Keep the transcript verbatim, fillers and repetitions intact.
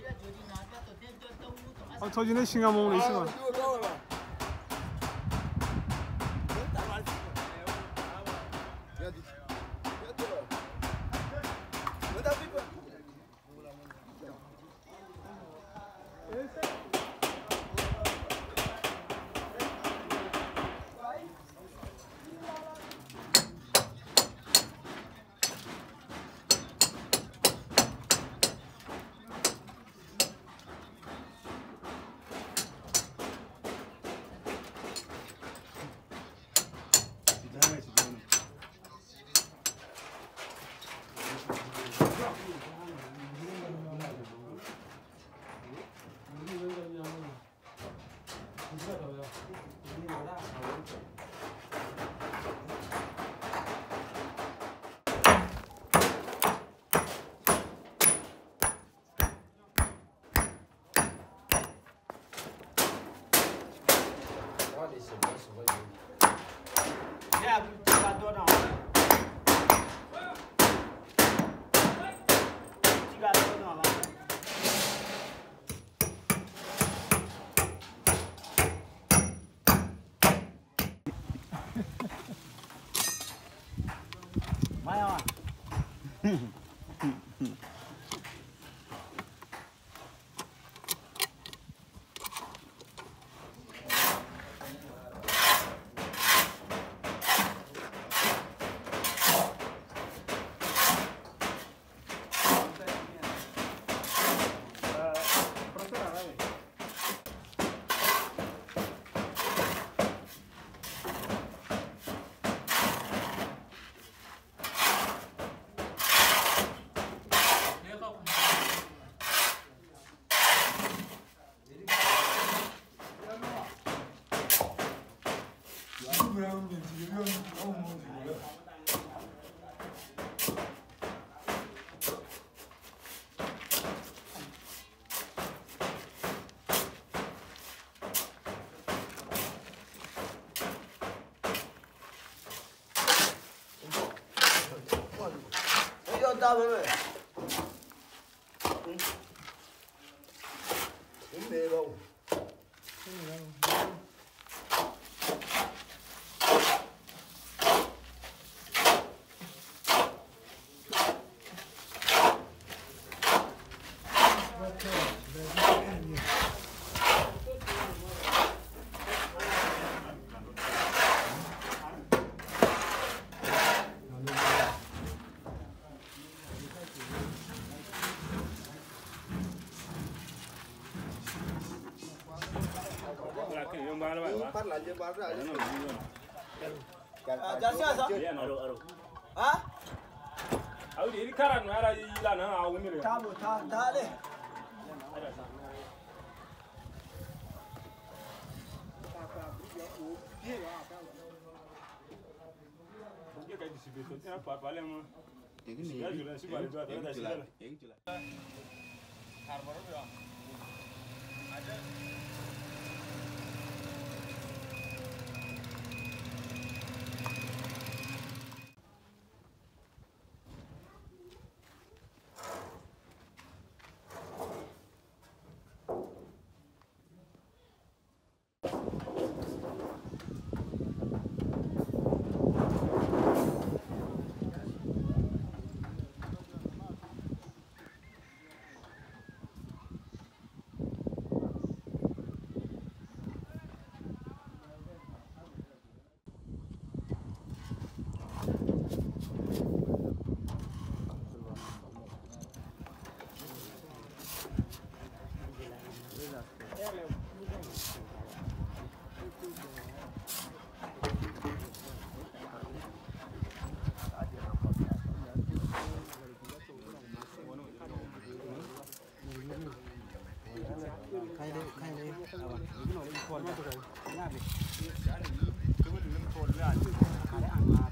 啊，超级那新加坡的是吧？ 大妹妹，嗯，真没了。Ah? Aku di karan mana di lana aku ni. Tahu, tahu, tahu le. Dia kayak di sini tu, apa apa le mah. Ini ni. Jualan sih balik tu ada jualan. Yang jualan. Harbour tu. Ada. Hãy subscribe cho kênh Ghiền Mì Gõ để không bỏ lỡ những video hấp dẫn.